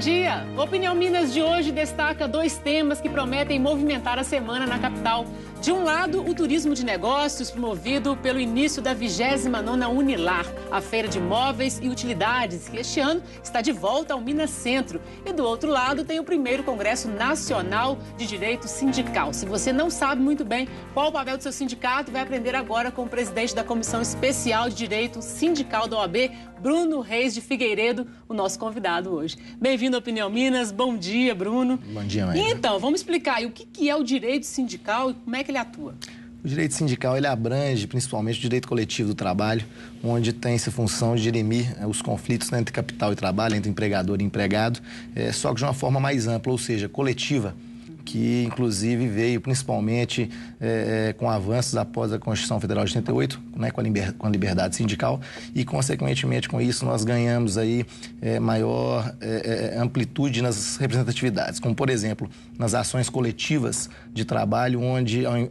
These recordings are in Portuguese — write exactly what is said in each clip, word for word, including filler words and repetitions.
dia! O Opinião Minas de hoje destaca dois temas que prometem movimentar a semana na capital. De um lado, o turismo de negócios promovido pelo início da vigésima nona Unilar, a feira de móveis e utilidades, que este ano está de volta ao Minas Centro. E do outro lado, tem o primeiro Congresso Nacional de Direito Sindical. Se você não sabe muito bem qual o papel do seu sindicato, vai aprender agora com o presidente da Comissão Especial de Direito Sindical da O A B, Bruno Reis de Figueiredo, o nosso convidado hoje. Bem-vindo à Opinião Minas. Bom dia, Bruno. Bom dia, mãe. Então, vamos explicar aí o que é o direito sindical e como é que ele atua. O direito sindical, ele abrange principalmente o direito coletivo do trabalho, onde tem essa função de dirimir é, os conflitos, né, entre capital e trabalho, entre empregador e empregado, é, só que de uma forma mais ampla, ou seja, coletiva, que inclusive veio principalmente é, com avanços após a Constituição Federal de oitenta e oito, né, com, a liber, com a liberdade sindical, e consequentemente com isso nós ganhamos aí é, maior é, amplitude nas representatividades, como por exemplo nas ações coletivas de trabalho, onde é,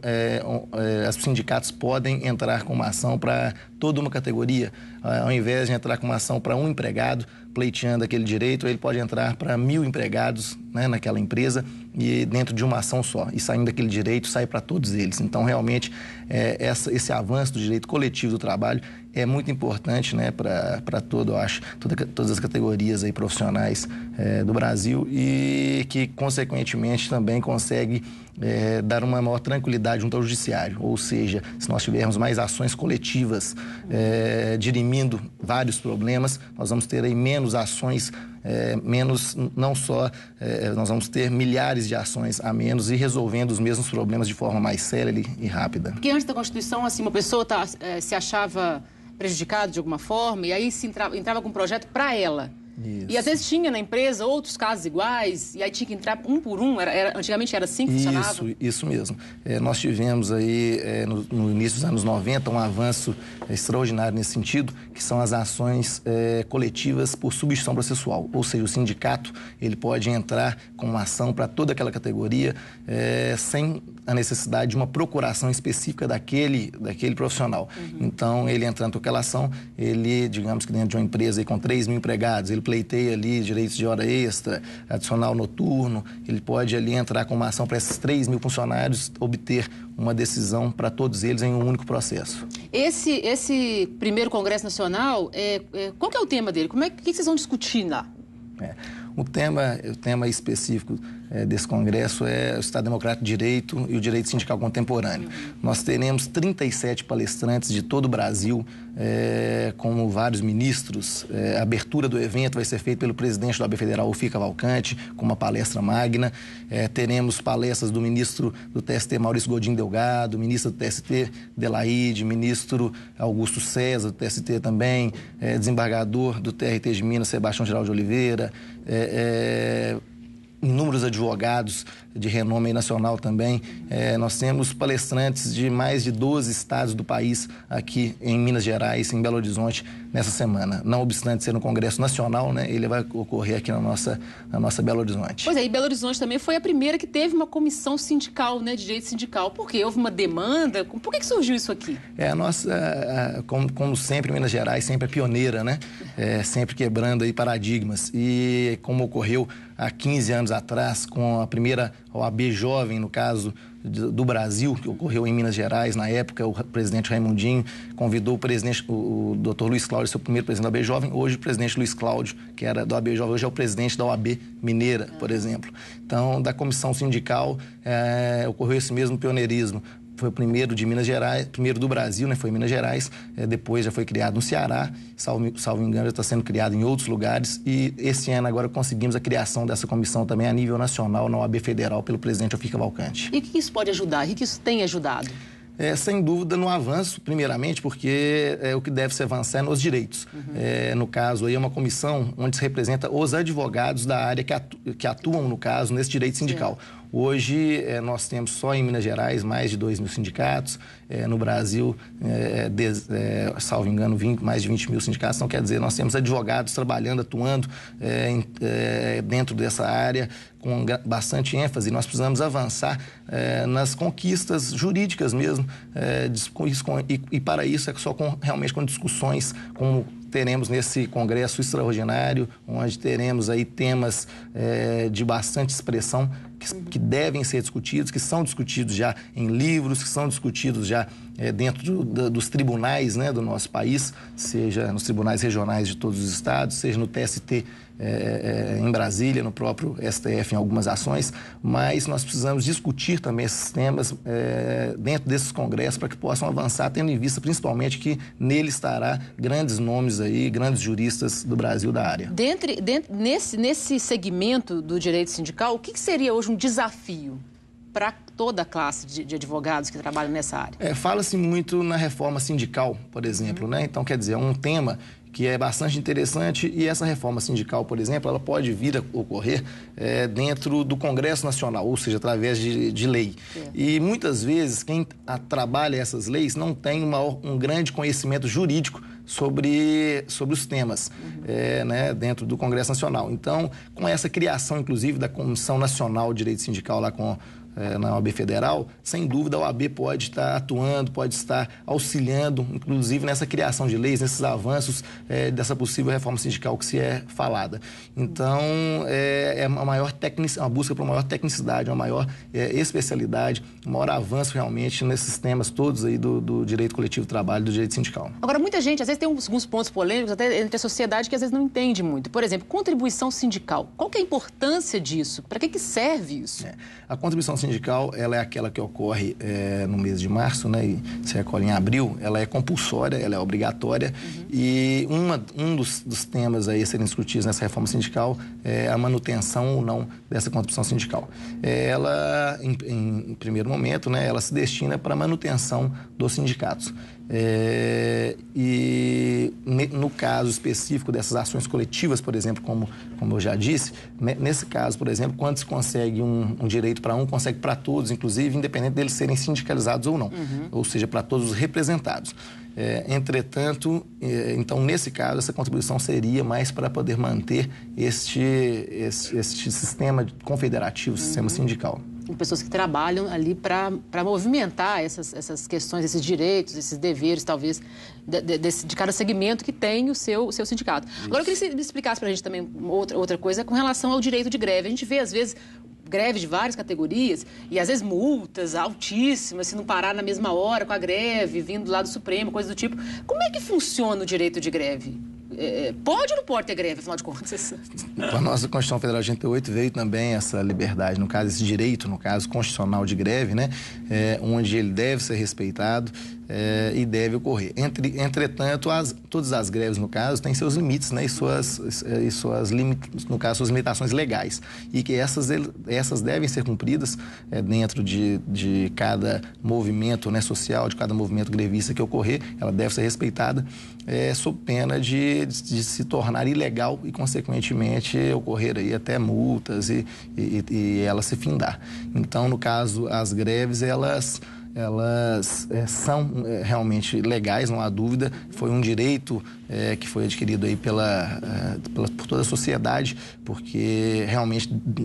é, os sindicatos podem entrar com uma ação para toda uma categoria, ao invés de entrar com uma ação para um empregado pleiteando aquele direito, ele pode entrar para mil empregados, né, naquela empresa e dentro de uma ação só. E saindo daquele direito, sai para todos eles. Então, realmente, é, essa, esse avanço do direito coletivo do trabalho é muito importante, né, para todo, eu acho, toda, todas as categorias aí profissionais é, do Brasil e que, consequentemente, também consegue é, dar uma maior tranquilidade junto ao judiciário. Ou seja, se nós tivermos mais ações coletivas é, dirimindo vários problemas, nós vamos ter aí menos ações, é, menos, não só, é, nós vamos ter milhares de ações a menos e resolvendo os mesmos problemas de forma mais célere e rápida. Porque antes da Constituição, assim, uma pessoa tá, é, se achava prejudicado de alguma forma, e aí se entrava, entrava com um projeto para ela. Isso. E às vezes tinha na empresa outros casos iguais, e aí tinha que entrar um por um, era, era, antigamente era assim que funcionava? Isso, isso mesmo. É, nós tivemos aí, é, no, no início dos anos noventa, um avanço é, extraordinário nesse sentido, que são as ações é, coletivas por substituição processual. Ou seja, o sindicato ele pode entrar com uma ação para toda aquela categoria, é, sem a necessidade de uma procuração específica daquele, daquele profissional. Uhum. Então, ele entrando com aquela ação, ele, digamos que dentro de uma empresa aí, com três mil empregados, ele pleiteia ali direitos de hora extra, adicional noturno, ele pode ali entrar com uma ação para esses três mil funcionários, obter uma decisão para todos eles em um único processo. Esse, esse primeiro Congresso Nacional, é, é, qual que é o tema dele? Como é que, que vocês vão discutir lá? É, o tema, o tema específico é, desse congresso é o Estado Democrático de Direito e o Direito Sindical Contemporâneo. Uhum. Nós teremos trinta e sete palestrantes de todo o Brasil, é, como vários ministros. É, a abertura do evento vai ser feita pelo presidente da O A B Federal, o Fica Cavalcante, com uma palestra magna. É, teremos palestras do ministro do T S T, Maurício Godinho Delgado, ministro do T S T, Delaide, ministro Augusto César, do T S T também, é, desembargador do T R T de Minas, Sebastião Geraldo de Oliveira, é, é, inúmeros advogados de renome nacional também. É, nós temos palestrantes de mais de doze estados do país aqui em Minas Gerais, em Belo Horizonte, nessa semana. Não obstante ser um congresso nacional, né, ele vai ocorrer aqui na nossa, na nossa Belo Horizonte. Pois é, e Belo Horizonte também foi a primeira que teve uma comissão sindical, né, de direito sindical. Por quê? Houve uma demanda? Por que, que surgiu isso aqui? É, a nossa, como, como sempre, Minas Gerais sempre é pioneira, né? É, sempre quebrando aí paradigmas. E como ocorreu há quinze anos atrás, com a primeira O A B Jovem, no caso do Brasil, que ocorreu em Minas Gerais, na época o presidente Raimundinho convidou o presidente, o, o doutor Luiz Cláudio, seu primeiro presidente da O A B Jovem, hoje o presidente Luiz Cláudio, que era da O A B Jovem, hoje é o presidente da O A B Mineira, por exemplo. Então, da comissão sindical, é, ocorreu esse mesmo pioneirismo. Foi o primeiro de Minas Gerais, primeiro do Brasil, né? Foi em Minas Gerais, é, depois já foi criado no Ceará, salvo, salvo engano, já está sendo criado em outros lugares e esse ano agora conseguimos a criação dessa comissão também a nível nacional na O A B Federal pelo presidente Fica Cavalcante. E o que isso pode ajudar? O que isso tem ajudado? É, sem dúvida, no avanço, primeiramente, porque é, o que deve se avançar é nos direitos. Uhum. É, no caso, aí é uma comissão onde se representa os advogados da área que, atu que atuam, no caso, nesse direito sindical. Sim. Hoje, é, nós temos só em Minas Gerais mais de dois mil sindicatos, é, no Brasil, é, de, é, salvo engano, vinte, mais de vinte mil sindicatos. Então, quer dizer, nós temos advogados trabalhando, atuando é, em, é, dentro dessa área com bastante ênfase. Nós precisamos avançar é, nas conquistas jurídicas mesmo, é, e, e para isso é só com, realmente com discussões, como teremos nesse congresso extraordinário, onde teremos aí temas é, de bastante expressão que, que devem ser discutidos, que são discutidos já em livros, que são discutidos já é, dentro do, do, dos tribunais, né, do nosso país, seja nos tribunais regionais de todos os estados, seja no T S T é, é, em Brasília, no próprio S T F em algumas ações, mas nós precisamos discutir também esses temas é, dentro desses congressos para que possam avançar, tendo em vista principalmente que nele estará grandes nomes aí, grandes juristas do Brasil da área. Dentre, dentro, nesse, nesse segmento do direito sindical, o que, que seria hoje um desafio para toda a classe de, de advogados que trabalham nessa área? É, fala-se muito na reforma sindical, por exemplo, uhum. né? Então, quer dizer, é um tema que é bastante interessante e essa reforma sindical, por exemplo, ela pode vir a ocorrer é, dentro do Congresso Nacional, ou seja, através de, de lei. É. E muitas vezes quem a, trabalha essas leis não tem uma, um grande conhecimento jurídico sobre, sobre os temas uhum. é, né, dentro do Congresso Nacional. Então, com essa criação, inclusive, da Comissão Nacional de Direito Sindical lá com É, na O A B Federal, sem dúvida a O A B pode estar atuando, pode estar auxiliando, inclusive nessa criação de leis, nesses avanços é, dessa possível reforma sindical que se é falada. Então, é, é uma, maior tecnic, uma busca por uma maior tecnicidade, uma maior é, especialidade, um maior avanço realmente nesses temas todos aí do, do direito coletivo do trabalho, do direito sindical. Agora, muita gente, às vezes tem alguns pontos polêmicos até entre a sociedade que às vezes não entende muito. Por exemplo, contribuição sindical. Qual que é a importância disso? Para que, que serve isso? É, a contribuição sindical, ela é aquela que ocorre é, no mês de março, né, e se recolhe em abril, ela é compulsória, ela é obrigatória uhum. e uma, um dos, dos temas aí a serem discutidos nessa reforma sindical é a manutenção ou não dessa contribuição sindical. É, ela, em, em primeiro momento, né, ela se destina para a manutenção dos sindicatos. É, e no caso específico dessas ações coletivas, por exemplo, como, como eu já disse, nesse caso, por exemplo, quando se consegue um, um direito para um, consegue para todos, inclusive, independente deles serem sindicalizados ou não, uhum. ou seja, para todos os representados. É, entretanto, é, então, nesse caso, essa contribuição seria mais para poder manter este, este, este sistema confederativo, uhum. sistema sindical. Tem pessoas que trabalham ali para movimentar essas, essas questões, esses direitos, esses deveres, talvez, de, de, de cada segmento que tem o seu, o seu sindicato. Isso. Agora, eu queria que você me explicasse para a gente também outra, outra coisa com relação ao direito de greve. A gente vê, às vezes, greve de várias categorias e, às vezes, multas altíssimas, se não parar na mesma hora com a greve, vindo lá do Supremo, coisa do tipo. Como é que funciona o direito de greve? É, pode ou não pode ter greve, afinal de contas? Com a nossa Constituição Federal de oitenta e oito veio também essa liberdade, no caso, esse direito, no caso, constitucional de greve, né? É, onde ele deve ser respeitado é, e deve ocorrer. Entre, entretanto, as, todas as greves, no caso, têm seus limites, né? E suas, e suas limites, no caso, suas limitações legais. E que essas, essas devem ser cumpridas é, dentro de, de cada movimento, né, social, de cada movimento grevista que ocorrer, ela deve ser respeitada é, sob pena de de se tornar ilegal e, consequentemente, ocorrer aí até multas e, e, e ela se findar. Então, no caso, as greves, elas, elas é, são é, realmente legais, não há dúvida. Foi um direito é, que foi adquirido aí pela, é, pela, por toda a sociedade, porque realmente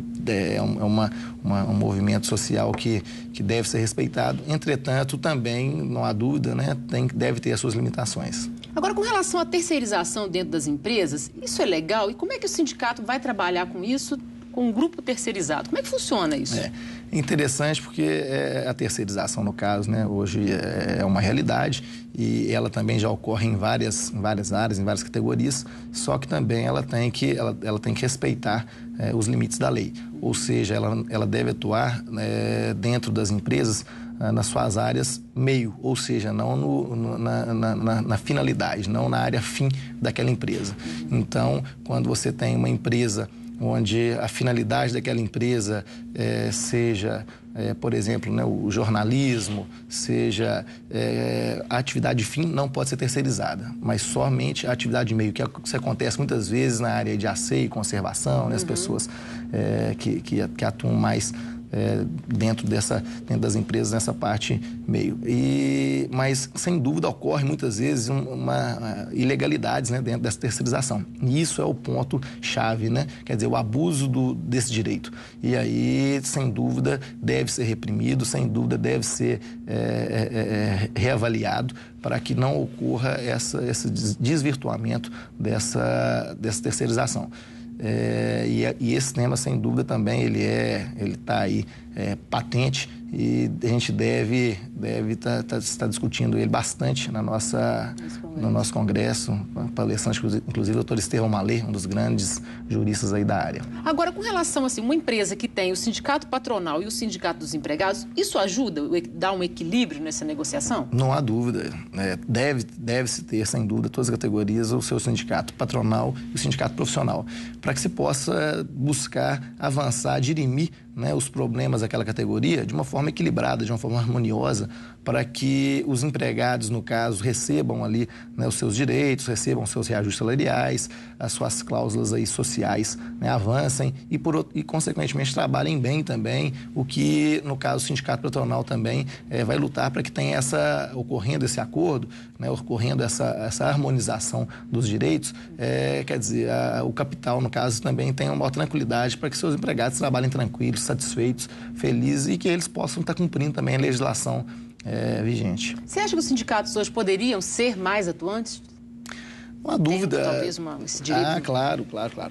é, uma, uma, um movimento social que, que deve ser respeitado. Entretanto, também, não há dúvida, né, tem, deve ter as suas limitações. Agora, com relação à terceirização dentro das empresas, isso é legal? E como é que o sindicato vai trabalhar com isso, com um grupo terceirizado? Como é que funciona isso? É interessante porque é, a terceirização, no caso, né, hoje é uma realidade e ela também já ocorre em várias, em várias áreas, em várias categorias, só que também ela tem que, ela, ela tem que respeitar é, os limites da lei. Ou seja, ela, ela deve atuar é, dentro das empresas nas suas áreas meio, ou seja, não no, no, na, na, na finalidade, não na área fim daquela empresa. Então, quando você tem uma empresa onde a finalidade daquela empresa é, seja, é, por exemplo, né, o jornalismo, seja é, a atividade fim, não pode ser terceirizada, mas somente a atividade meio, que, é, que acontece muitas vezes na área de asseio e conservação, né, as uhum. pessoas é, que, que, que atuam mais é, dentro, dessa, dentro das empresas, nessa parte meio. E, mas, sem dúvida, ocorre muitas vezes uma, uma ilegalidades, né, dentro dessa terceirização. E isso é o ponto-chave, né? Quer dizer, o abuso do, desse direito. E aí, sem dúvida, deve ser reprimido, sem dúvida, deve ser é, é, é, reavaliado para que não ocorra essa, esse desvirtuamento dessa, dessa terceirização. É, e, e esse tema, sem dúvida, também ele é, ele está aí é, patente e a gente deve deve estar tá, tá, tá discutindo ele bastante na nossa, no nosso congresso, palestrante, inclusive o doutor Estevão Malê, um dos grandes juristas aí da área. Agora, com relação assim, uma empresa que tem o sindicato patronal e o sindicato dos empregados, isso ajuda a dar um equilíbrio nessa negociação? Não há dúvida. É, deve, deve-se ter, sem dúvida, todas as categorias, o seu sindicato patronal e o sindicato profissional, para que se possa buscar avançar, dirimir, né, os problemas daquela categoria de uma forma equilibrada, de uma forma harmoniosa, para que os empregados, no caso, recebam ali, né, os seus direitos, recebam os seus reajustes salariais, as suas cláusulas aí sociais, né, avancem e, por, e, consequentemente, trabalhem bem também, o que, no caso, o sindicato patronal também é, vai lutar para que tenha essa, ocorrendo esse acordo, né, ocorrendo essa, essa harmonização dos direitos, é, quer dizer, a, o capital, no caso, também tenha uma maior tranquilidade para que seus empregados trabalhem tranquilos, satisfeitos, felizes e que eles possam estar cumprindo também a legislação é, vigente. Você acha que os sindicatos hoje poderiam ser mais atuantes? Não há dúvida. Tem, talvez uma, esse direito... Ah, claro, claro, claro.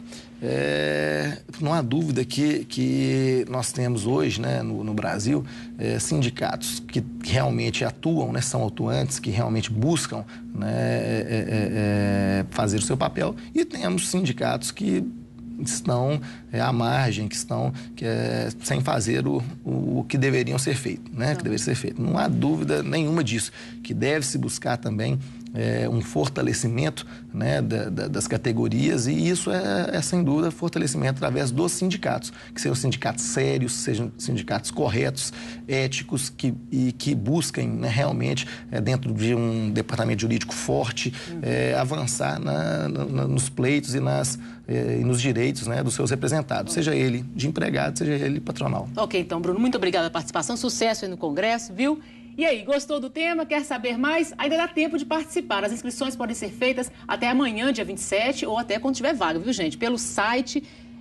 É, não há dúvida que, que nós temos hoje, né, no, no Brasil, é, sindicatos que realmente atuam, né, são atuantes, que realmente buscam, né, é, é, é, fazer o seu papel, e temos sindicatos que estão é, à margem, que estão que é, sem fazer o, o, o que deveriam ser feito, né? Que deveria ser feito. Não há dúvida nenhuma disso, que deve-se buscar também é, um fortalecimento, né, da, da, das categorias, e isso é, é, sem dúvida, fortalecimento através dos sindicatos, que sejam sindicatos sérios, sejam sindicatos corretos, éticos, que, e que busquem, né, realmente, é, dentro de um departamento jurídico forte, uhum. é, avançar na, na, nos pleitos e, nas, é, e nos direitos, né, dos seus representados, seja ele de empregado, seja ele patronal. Ok, então, Bruno, muito obrigada pela participação, sucesso aí no Congresso, viu? E aí, gostou do tema? Quer saber mais? Ainda dá tempo de participar. As inscrições podem ser feitas até amanhã, dia vinte e sete, ou até quando tiver vaga, viu, gente? Pelo site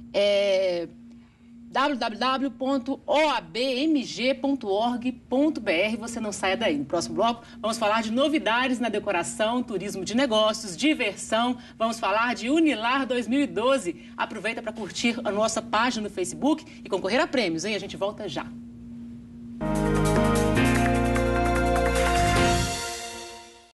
é, w w w ponto o a b m g ponto org ponto b r. Você não saia daí. No próximo bloco, vamos falar de novidades na decoração, turismo de negócios, diversão. Vamos falar de Unilar dois mil e doze. Aproveita para curtir a nossa página no Facebook e concorrer a prêmios, hein? A gente volta já.